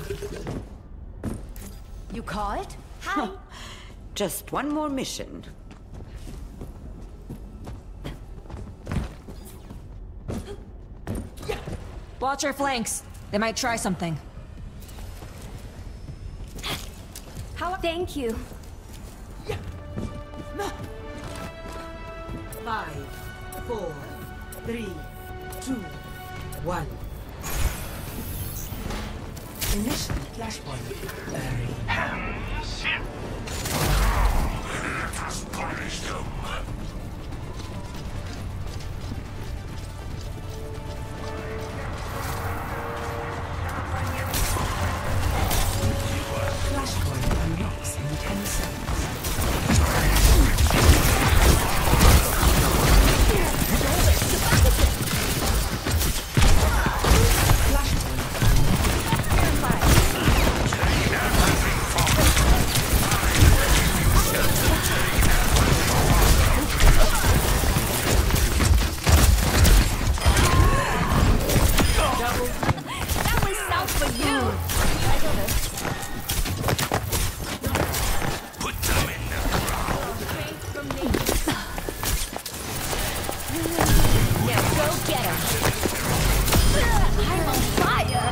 You call it? Hi. Just one more mission. Watch our flanks. They might try something. Thank you. 5, 4, 3, 2, 1. Initial flashpoint buried. Let us punish them. Flashpoint unlocks in 10 seconds. That was sound for you. Put them in the Now go get him. I'm on fire.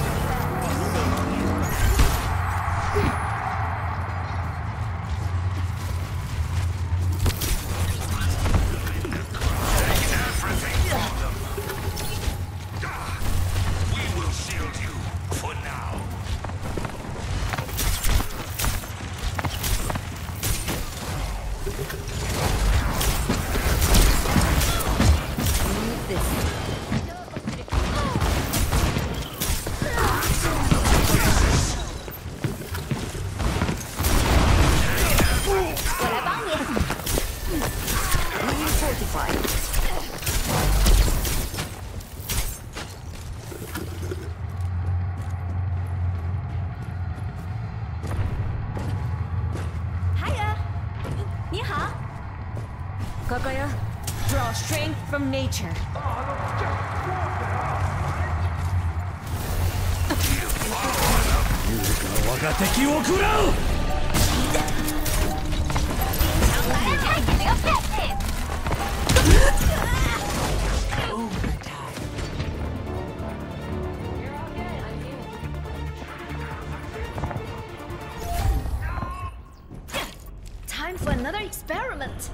We will shield you for now. Hiya. 你好。 Kakaya, draw strength from nature. Time for another experiment.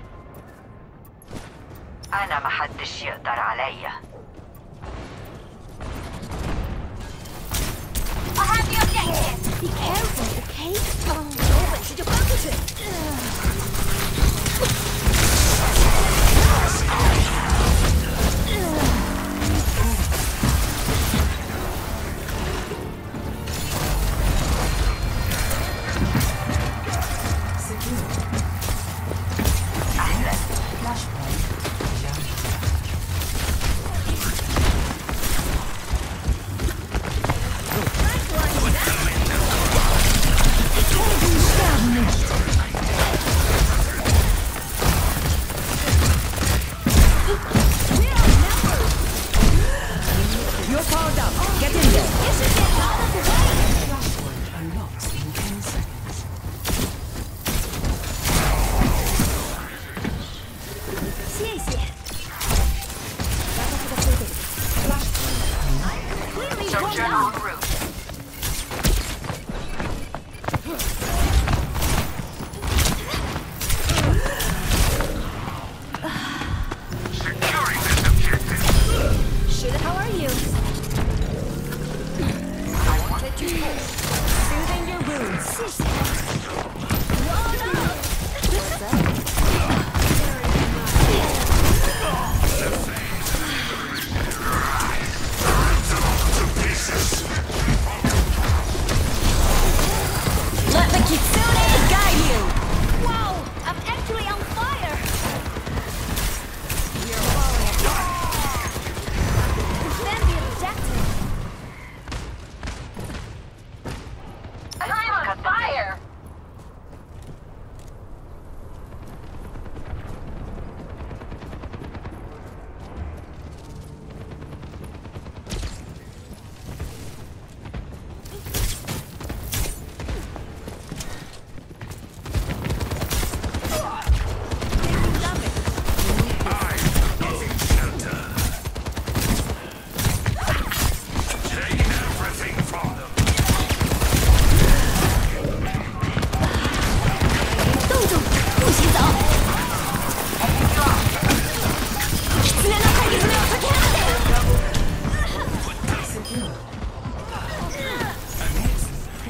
أنا محدش يقدر عليا. I'll have the objective. Be careful, okay? 有本事就翻过去。 You're powered up. Get in there. Flashpoint unlocks in 10 seconds. Soldier en route. Securing this objective. Shoot, how are you? I wanted you first. Soothing your wounds. Let the Kitsune guide you! Wow, I'm actually on fire. You're falling apart. Defend the objective. I'm on fire.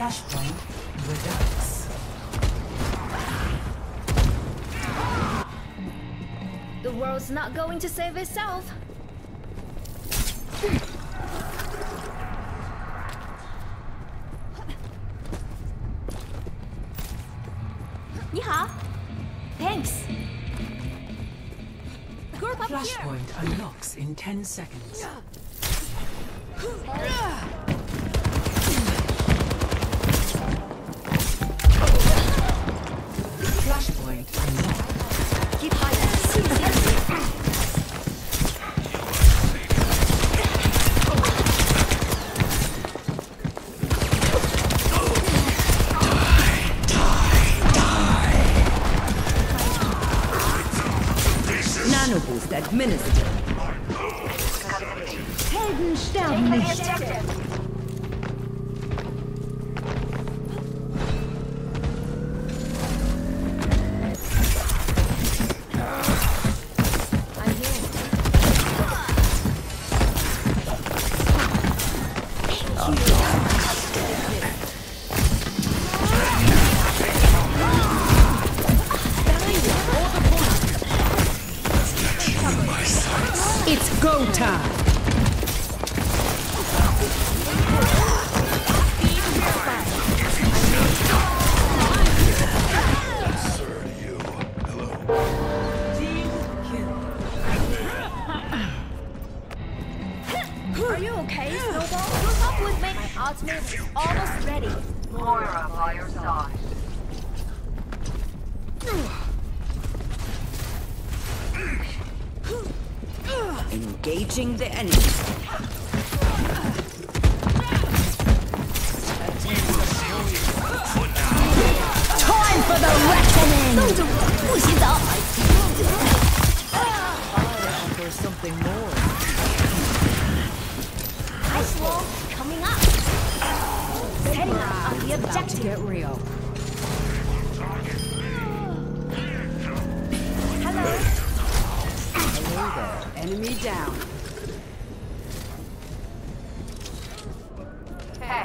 Flashpoint Redux. The world's not going to save itself. 你好 Thanks. Group up here. Flashpoint unlocks in 10 seconds. Flashpoint unlocked. Keep hiding. Nano boost administered. Helden sterben nicht. I'm here. It's go time. Are you okay, Snowball? Group up with me. My ultimate is almost ready. Moira by your side. Engaging the enemy. Time for the reckoning. 不洗澡。 There's something more. Ice wall coming up. Setting up on the objective. Get real. Hello. Hello there. Enemy down. Hey,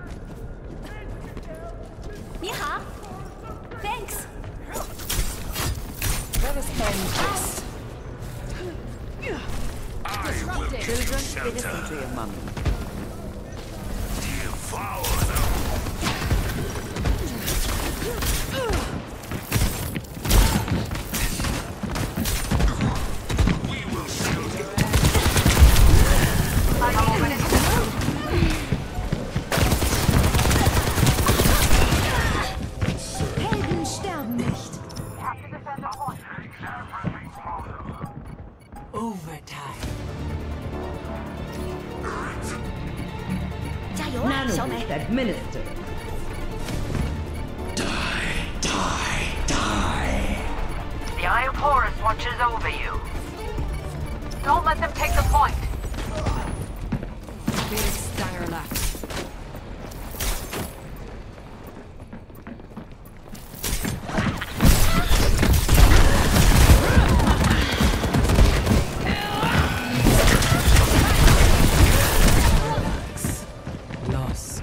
你好 Thanks. Let us end this. Children, innocent to your mummy. Devour them. We will shield you. Helden sterben nicht. Overtime. 加油啊， Nano 小美 boost！administered. The Eye of Horus watches over you. Don't let them take the point. Big Styrlax. Lost.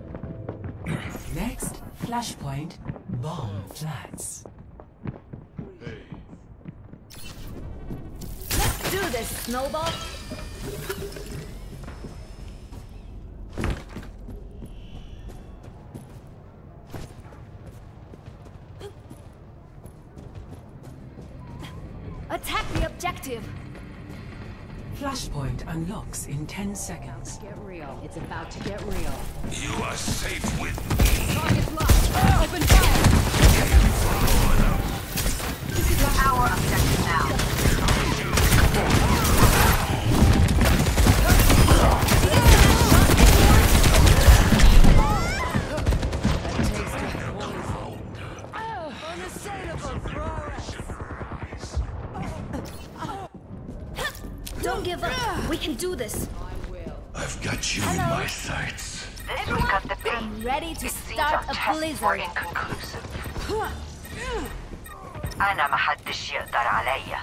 Next, Flashpoint Bomb Flats. Let's do this, Snowball. Attack the objective. Flashpoint unlocks in 10 seconds. Get real. It's about to get real. You are safe with me. Open fire! Our objective now. Don't give up. We can do this. I've got you in my sights. This will cut the bait. I'm ready to It seems start our a tests were blizzard. inconclusive. أنا ما حدش يقدر عليا.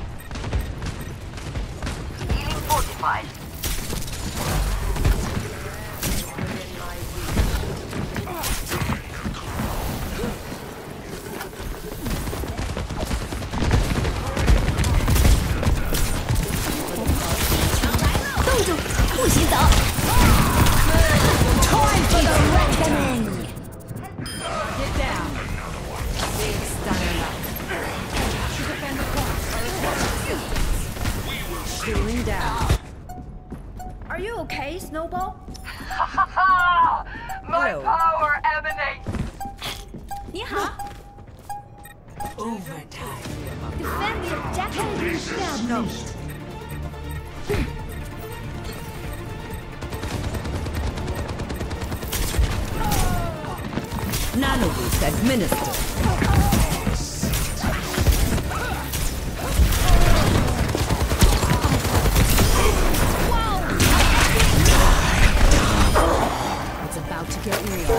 Healing fortified. 不许走。Time for the reckoning. Get down. Big Steiner luck. To defend the cross. Cooling down. Are you okay, Snowball? My Hello. power emanates. 你好 Overtime. Defend the objective. No. Nanoboost administered. It's about to get real.